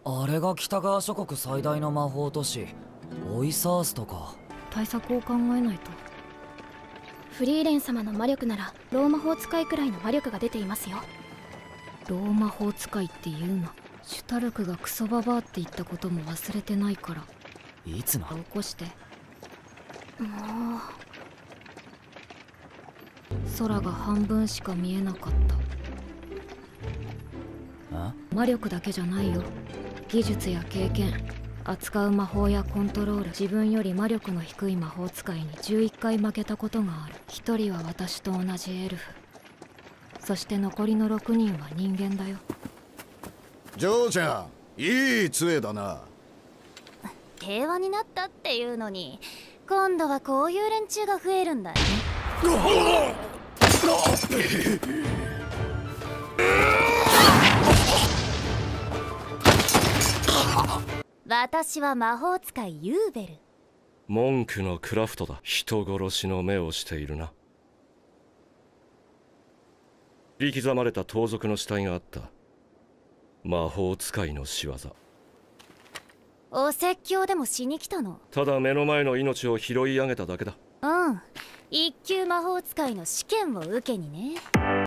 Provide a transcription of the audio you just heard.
あれが北側諸国最大の魔法都市オイサーストか。 対策を考えないと。 フリーレン様の魔力ならロー魔法使いくらいの魔力が出ていますよ。 ロー魔法使いって言うな。シュタルクがクソババアって言ったことも忘れてないから。 いつの。 起こして。 もう空が半分しか見えなかった。魔力だけじゃないよ。技術や経験、扱う魔法やコントロール。自分より魔力の低い魔法使いに11回負けたことがある。1人は私と同じエルフ、そして残りの6人は人間だよ。 ジョーちゃん、いい杖だな。 平和になったっていうのに、今度はこういう連中が増えるんだよ。私は魔法使いユーベル。 文句のクラフトだ。人殺しの目をしているな。切り刻まれた盗賊の死体があった。魔法使いの仕業。 お説教でもしに来たの？ ただ目の前の命を拾い上げただけだ。 うん、一級魔法使いの試験を受けにね。